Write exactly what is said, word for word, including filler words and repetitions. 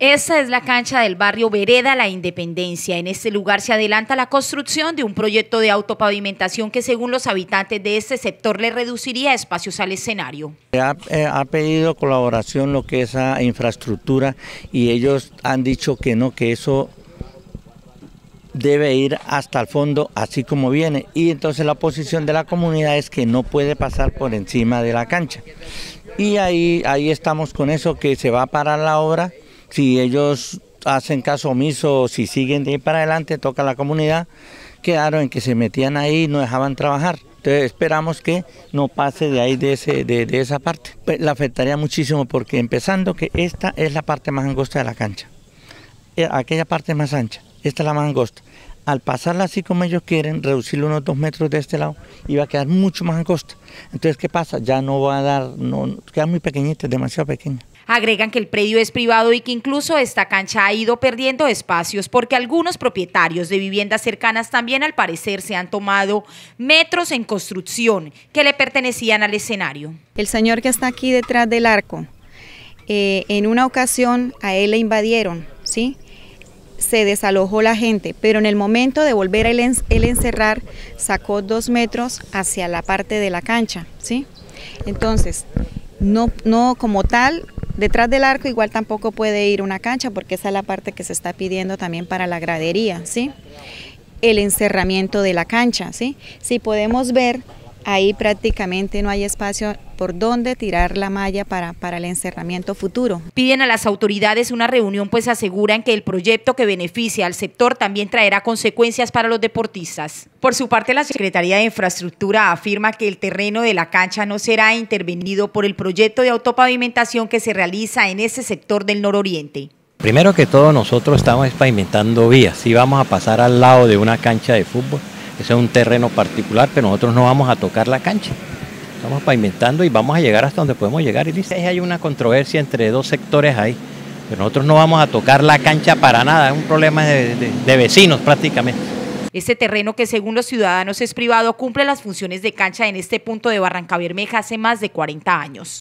Esta es la cancha del barrio Vereda La Independencia. En este lugar se adelanta la construcción de un proyecto de autopavimentación que, según los habitantes de este sector, le reduciría espacios al escenario. Ha, eh, ha pedido colaboración lo que es a infraestructura y ellos han dicho que no, que eso debe ir hasta el fondo así como viene, y entonces la posición de la comunidad es que no puede pasar por encima de la cancha. Y ahí, ahí estamos con eso, que se va a parar la obra. Si ellos hacen caso omiso o si siguen de ahí para adelante, toca a la comunidad. Quedaron en que se metían ahí y no dejaban trabajar. Entonces esperamos que no pase de ahí, de, ese, de, de esa parte. Pues la afectaría muchísimo porque empezando que esta es la parte más angosta de la cancha. Aquella parte es más ancha, esta es la más angosta. Al pasarla así como ellos quieren, reducirlo unos dos metros de este lado, iba a quedar mucho más angosta. Entonces, ¿qué pasa? Ya no va a dar, no, queda muy pequeñita, es demasiado pequeña. Agregan que el predio es privado y que incluso esta cancha ha ido perdiendo espacios porque algunos propietarios de viviendas cercanas también al parecer se han tomado metros en construcción que le pertenecían al escenario. El señor que está aquí detrás del arco, eh, en una ocasión a él le invadieron, ¿sí? Se desalojó la gente, pero en el momento de volver a él, él encerrar, sacó dos metros hacia la parte de la cancha, ¿sí? Entonces, no, no como tal, detrás del arco igual tampoco puede ir una cancha porque esa es la parte que se está pidiendo también para la gradería, ¿sí? El encerramiento de la cancha, ¿sí? Si podemos ver, ahí prácticamente no hay espacio por donde tirar la malla para, para el encerramiento futuro. Piden a las autoridades una reunión, pues aseguran que el proyecto que beneficia al sector también traerá consecuencias para los deportistas. Por su parte, la Secretaría de Infraestructura afirma que el terreno de la cancha no será intervenido por el proyecto de autopavimentación que se realiza en ese sector del nororiente. Primero que todo, nosotros estamos pavimentando vías, sí vamos a pasar al lado de una cancha de fútbol. Ese es un terreno particular, pero nosotros no vamos a tocar la cancha. Estamos pavimentando y vamos a llegar hasta donde podemos llegar. Y dice, hay una controversia entre dos sectores ahí, pero nosotros no vamos a tocar la cancha para nada, es un problema de, de, de vecinos prácticamente. Este terreno, que según los ciudadanos es privado, cumple las funciones de cancha en este punto de Barrancabermeja hace más de cuarenta años.